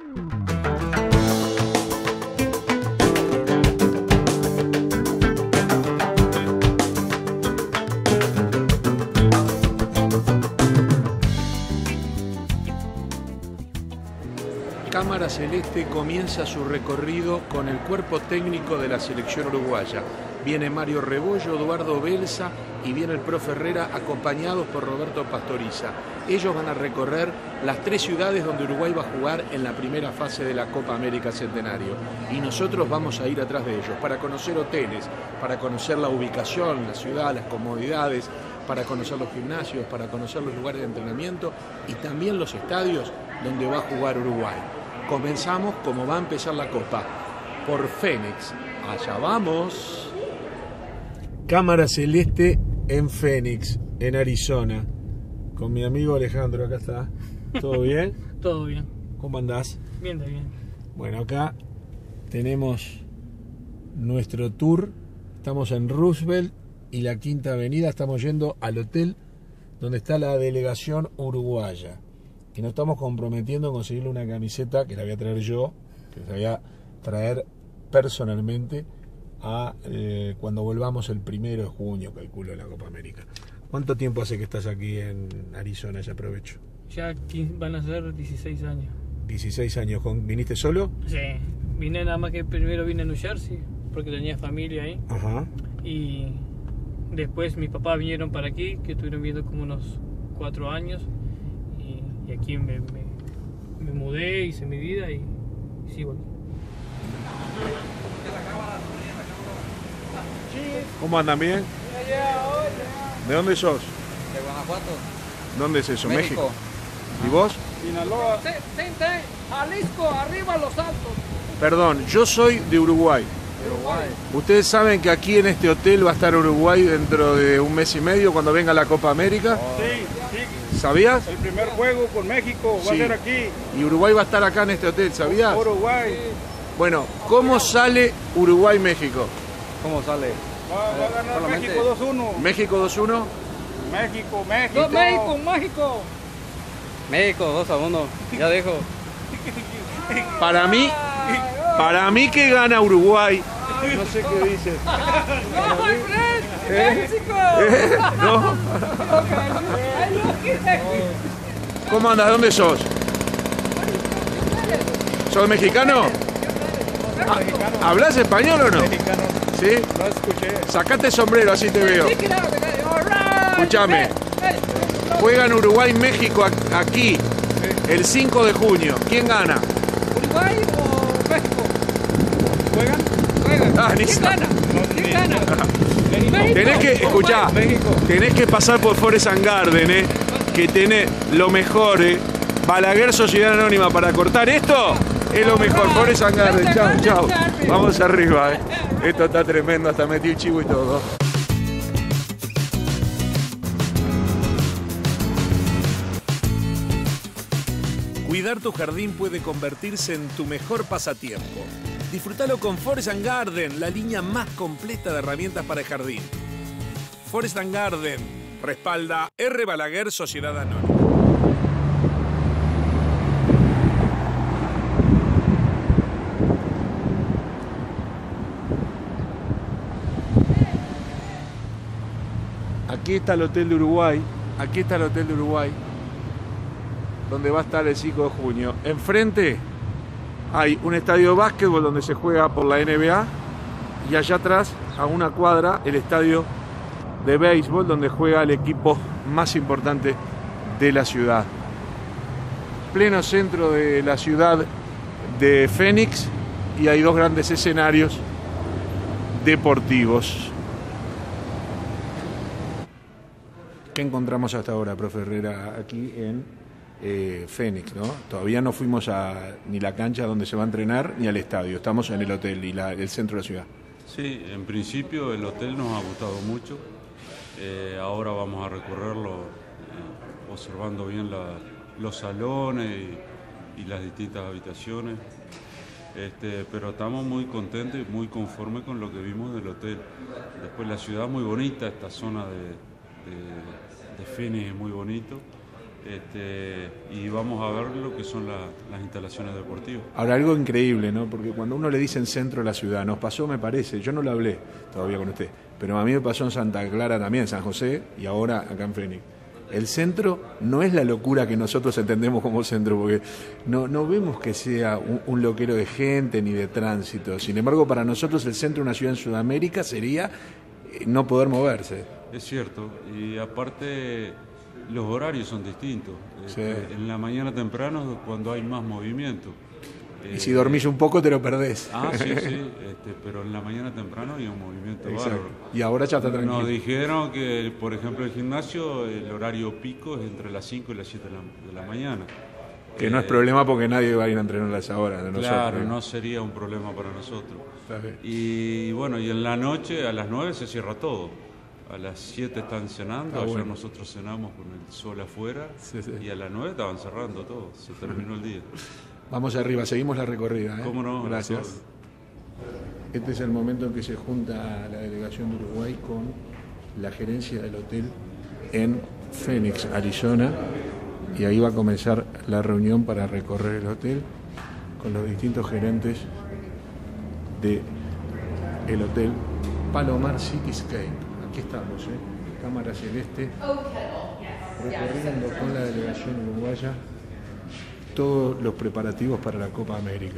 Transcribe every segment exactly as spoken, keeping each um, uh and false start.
Cámara Celeste comienza su recorrido con el cuerpo técnico de la selección uruguaya. Viene Mario Rebollo, Eduardo Belsa y viene el profe Herrera acompañados por Roberto Pastoriza. Ellos van a recorrer las tres ciudades donde Uruguay va a jugar en la primera fase de la Copa América Centenario. Y nosotros vamos a ir atrás de ellos para conocer hoteles, para conocer la ubicación, la ciudad, las comodidades, para conocer los gimnasios, para conocer los lugares de entrenamiento y también los estadios donde va a jugar Uruguay. Comenzamos como va a empezar la Copa, por Phoenix. Allá vamos. Cámara Celeste en Phoenix, en Arizona. Con mi amigo Alejandro, acá está. ¿Todo bien? Todo bien. ¿Cómo andás? Bien, de bien. Bueno, acá tenemos nuestro tour. Estamos en Roosevelt y la Quinta Avenida. Estamos yendo al hotel donde está la delegación uruguaya. Y nos estamos comprometiendo a conseguirle una camiseta que la voy a traer yo, que la voy a traer personalmente a eh, cuando volvamos el primero de junio, calculo, de la Copa América. ¿Cuánto tiempo hace que estás aquí en Arizona? Ya aprovecho. Ya van a ser dieciséis años. dieciséis años. ¿Viniste solo? Sí, vine nada más que primero vine a New Jersey, porque tenía familia ahí. Ajá. Y después mis papás vinieron para aquí, que estuvieron viviendo como unos cuatro años. Y aquí me, me, me mudé, hice mi vida y, y sigo aquí. ¿Cómo andan? ¿Bien? ¿De dónde sos? De Guanajuato. ¿Dónde es eso? México. ¿México? ¿Y vos? Sinaloa. Jalisco, arriba los altos. Perdón, yo soy de Uruguay. Uruguay. ¿Ustedes saben que aquí en este hotel va a estar Uruguay dentro de un mes y medio cuando venga la Copa América? Sí, sí. ¿Sabías? El primer juego con México va Sí. a ser aquí. Y Uruguay va a estar acá en este hotel, ¿sabías? Uruguay. Bueno, ¿cómo sale Uruguay-México? ¿Cómo sale? Va, va a ganar solamente- México dos uno. ¿México dos uno? México, México. No, México, México. México dos a uno. Ya dejo. Para mí, para mí que gana Uruguay. No sé qué dices. No, Fred, México. ¿Eh? ¿No? ¿Cómo andas? ¿Dónde sos? ¿Sos mexicano? Ah, ¿hablas español o no? Mexicano. ¿Sí? No escuché. Sacate el sombrero, así te veo. Escúchame. Juegan Uruguay-México a- aquí el cinco de junio. ¿Quién gana? ¿Uruguay o México? ¿Juegan? Juegan. Ah, ni ¿Quién sabe. gana? No, ¿Quién ni- gana? México. Tenés que, escuchá, México. tenés que pasar por Forest and Garden, eh, que tiene lo mejor, eh. Balaguer Sociedad Anónima para cortar esto, es lo mejor. Forest and Garden, chao, chao. Vamos arriba, eh. Esto está tremendo, hasta metí el chivo y todo. Cuidar tu jardín puede convertirse en tu mejor pasatiempo. Disfrútalo con Forest and Garden, la línea más completa de herramientas para el jardín. Forest and Garden respalda R. Balaguer Sociedad Anónima. Aquí está el Hotel de Uruguay, aquí está el Hotel de Uruguay, donde va a estar el cinco de junio. Enfrente hay un estadio de básquetbol donde se juega por la N B A y allá atrás, a una cuadra, el estadio de béisbol donde juega el equipo más importante de la ciudad. Pleno centro de la ciudad de Phoenix y hay dos grandes escenarios deportivos. ¿Qué encontramos hasta ahora, profe Herrera, aquí en eh, Phoenix, ¿no? Todavía no fuimos a ni la cancha donde se va a entrenar ni al estadio. Estamos en el hotel y la, el centro de la ciudad. Sí, en principio el hotel nos ha gustado mucho. Eh, ahora vamos a recorrerlo eh, observando bien la, los salones y, y las distintas habitaciones. Este, pero estamos muy contentos y muy conformes con lo que vimos del hotel. Después la ciudad muy bonita, esta zona de, de, de Phoenix es muy bonito. Este, y vamos a ver lo que son la, las instalaciones deportivas. Ahora, algo increíble, ¿no? Porque cuando uno le dice en centro de la ciudad, nos pasó, me parece, yo no lo hablé todavía con usted, pero a mí me pasó en Santa Clara también, San José, y ahora acá en Fénix. El centro no es la locura que nosotros entendemos como centro, porque no, no vemos que sea un, un loquero de gente ni de tránsito. Sin embargo, para nosotros el centro de una ciudad en Sudamérica sería no poder moverse. Es cierto, y aparte los horarios son distintos. Sí. Este, en la mañana temprano cuando hay más movimiento. Y si dormís un poco te lo perdés. Ah, sí, sí, este, pero en la mañana temprano hay un movimiento Exacto. bárbaro. Y ahora ya está tranquilo. Nos dijeron que, por ejemplo, el gimnasio, el horario pico es entre las cinco y las siete de la, de la mañana. Que eh, no es problema porque nadie va a ir a entrenar a esa hora. De claro, nosotros. no sería un problema para nosotros. Está bien. Y bueno, y en la noche a las nueve se cierra todo. A las siete están cenando, Ah, ayer bueno. nosotros cenamos con el sol afuera Sí, sí. y a las nueve estaban cerrando todo, se terminó el día. Vamos arriba, seguimos la recorrida. ¿eh? ¿Cómo no? Gracias. Este es el momento en que se junta la delegación de Uruguay con la gerencia del hotel en Phoenix, Arizona, y ahí va a comenzar la reunión para recorrer el hotel con los distintos gerentes de el hotel Palomar Cityscape. Aquí estamos, ¿eh? Cámara celeste, recorriendo con la delegación uruguaya todos los preparativos para la Copa América.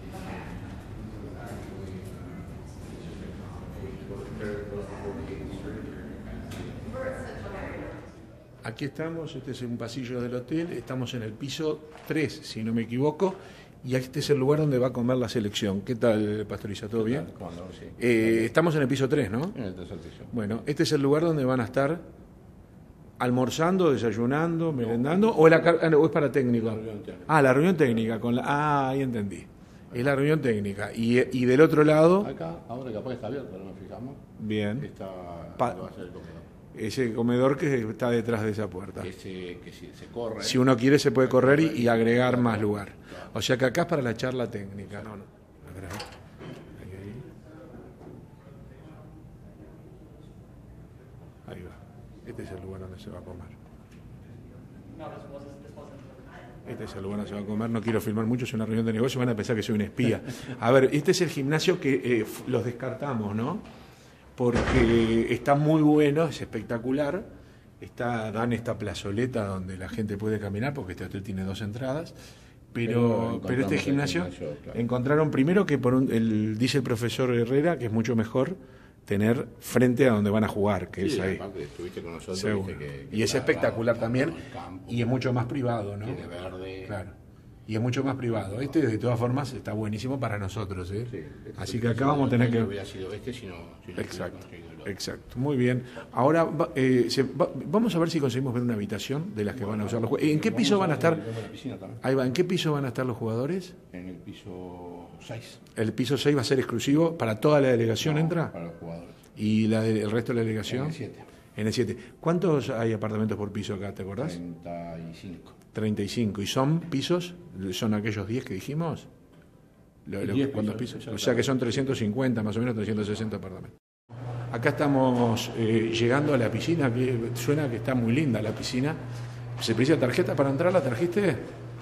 Aquí estamos, este es un pasillo del hotel, estamos en el piso tres, si no me equivoco, y este es el lugar donde va a comer la selección. ¿Qué tal, Pastoriza? ¿Todo bien? Cuando, sí. Eh, estamos en el piso tres, ¿no? En el tercer piso. Bueno, este es el lugar donde van a estar almorzando, desayunando, merendando, o, la, ah, no, o es para técnico. La reunión técnica. Ah, la reunión técnica. Con la, ah, ahí entendí. Es la reunión técnica. Y, y del otro lado, Acá, ahora capaz que está abierto, no nos fijamos. bien, Está, Pa- va a ser el comedor. ese comedor que está detrás de esa puerta. Que, se, que si se corre. Si uno quiere se puede correr y, y agregar más lugar. O sea que acá es para la charla técnica. No, no. Espera, ahí, ahí. Ahí va. Este es el lugar donde se va a comer. Este es el lugar donde se va a comer. No quiero filmar mucho, es una reunión de negocio, van a pensar que soy un espía. A ver, este es el gimnasio que eh, f- los descartamos, ¿no? Porque está muy bueno, es espectacular. Está, dan esta plazoleta donde la gente puede caminar, porque este hotel tiene dos entradas. Pero, Pero pero este encontramos el gimnasio, gimnasio, claro. encontraron primero que por un- el, dice el profesor Herrera que es mucho mejor tener frente a donde van a jugar, que Sí, es ahí. aparte, estuviste con nosotros. Seguro. viste que- que Y es está- espectacular está también, en el campo, y es mucho más privado, ¿no? Tiene verde. Claro. Y es mucho más privado. Este, de todas formas, está buenísimo para nosotros, ¿eh? Sí, este Así es que el acá vamos a tener no que... hubiera sido este si no, si no Exacto, hubiera conseguido el otro. exacto. Muy bien. Ahora va- eh, se- va- vamos a ver si conseguimos ver una habitación de las que van a usar los jugadores. ¿En qué Vamos piso van a estar? ver la piscina también. Ahí va. ¿En qué piso van a estar los jugadores? En el piso seis. El piso seis va a ser exclusivo para toda la delegación, ¿entra? Para los jugadores. ¿Y la de- el resto de la delegación? En el siete. En el siete. ¿Cuántos hay apartamentos por piso acá, te acordás? treinta y cinco. treinta y cinco. ¿Y son pisos? ¿Son aquellos diez que dijimos? Lo- lo- diez ¿Cuántos pisos, pisos? O sea que son trescientos cincuenta, más o menos trescientos sesenta apartamentos. Acá estamos eh, llegando a la piscina, que suena que está muy linda la piscina. ¿Se precisa tarjeta para entrar? ¿La trajiste?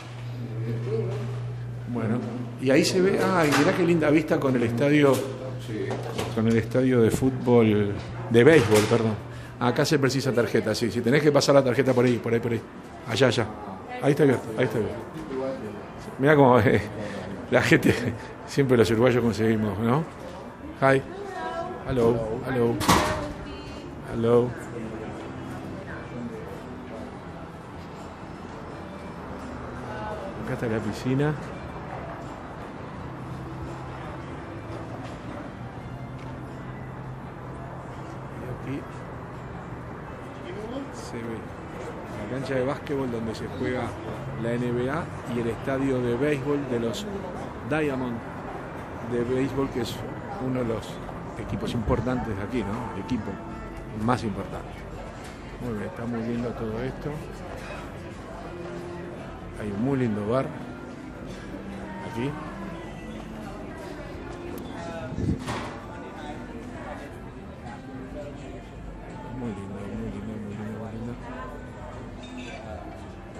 Bueno, y ahí se ve, ah, y mirá qué linda vista con el estadio, con el estadio de fútbol, de béisbol, perdón. Acá se precisa tarjeta, sí, si tenés que pasar la tarjeta por ahí, por ahí, por ahí. Allá, allá. Ahí está abierto, ahí está abierto. Mirá cómo eh, la gente, siempre los uruguayos conseguimos, ¿no? Hi. Hello. Hello. Hello. Acá está la piscina. Y aquí se ve la cancha de básquetbol donde se juega la N B A y el estadio de béisbol de los Diamond de béisbol, que es uno de los equipos importantes de aquí, ¿no? El equipo más importante. Muy bien, está muy lindo todo esto. Hay un muy lindo bar aquí. Muy lindo, muy lindo, muy lindo, muy lindo.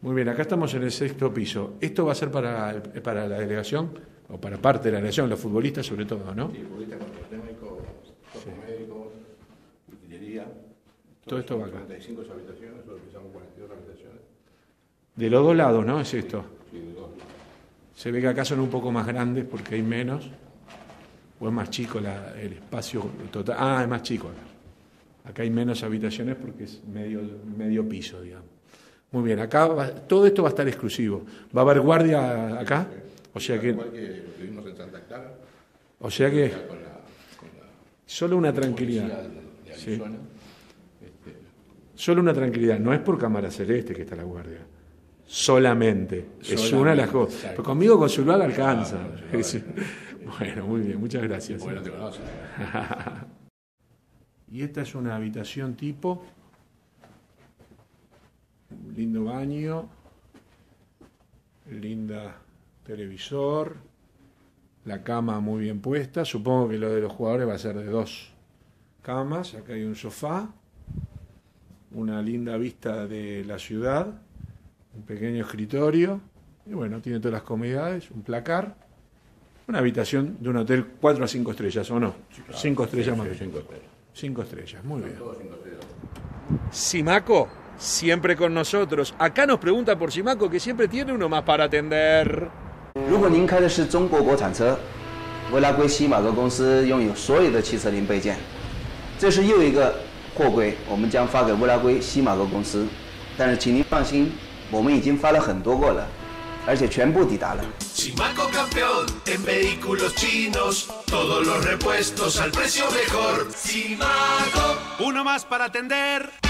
Muy bien, acá estamos en el sexto piso. ¿Esto va a ser para, para la delegación o para parte de la delegación, los futbolistas sobre todo, ¿no? Sí, futbolistas con médicos, Sí. médicos, utilería. Todo esto va acá. treinta y cinco habitaciones, solo utilizamos cuarenta y dos habitaciones. De los dos lados, ¿no? Es esto. Sí, de dos. Se ve que acá son un poco más grandes porque hay menos. ¿O es más chico la, el espacio total? Ah, es más chico acá. Acá hay menos habitaciones porque es medio, medio piso, digamos. Muy bien, acá va, todo esto va a estar exclusivo. ¿Va a haber guardia acá? O sea que... Igual que lo que vimos en Santa Clara. O sea que... Con la, con la Solo una policía tranquilidad. de, de Sí. Arizona. Este, Solo una tranquilidad. No es por cámara celeste que está la guardia. Solamente. Es Solamente, una de las cosas. exacto. Pero conmigo con celular alcanza. Claro, con Sí. Bueno, muy bien. Muchas gracias. bueno, te conoces. Y esta es una habitación tipo, un lindo baño, linda televisor, la cama muy bien puesta. Supongo que lo de los jugadores va a ser de dos camas. Acá hay un sofá, una linda vista de la ciudad, un pequeño escritorio y bueno, tiene todas las comodidades, un placar. Una habitación de un hotel cuatro a cinco estrellas, ¿o no? cinco estrellas más. Cinco estrellas. Cinco estrellas, muy bien. Todos cinco estrellas. Simaco, siempre con nosotros. Acá nos pregunta por Simaco, que siempre tiene uno más para atender. 如果您开的是中国国产车，维拉圭西马格公司拥有所有的汽车零配件。这是又一个货柜，我们将发给维拉圭西马格公司。但是请您放心，我们已经发了很多个了，而且全部抵达了。 Simaco campeón en vehículos chinos, todos los repuestos al precio mejor. Simaco, uno más para atender.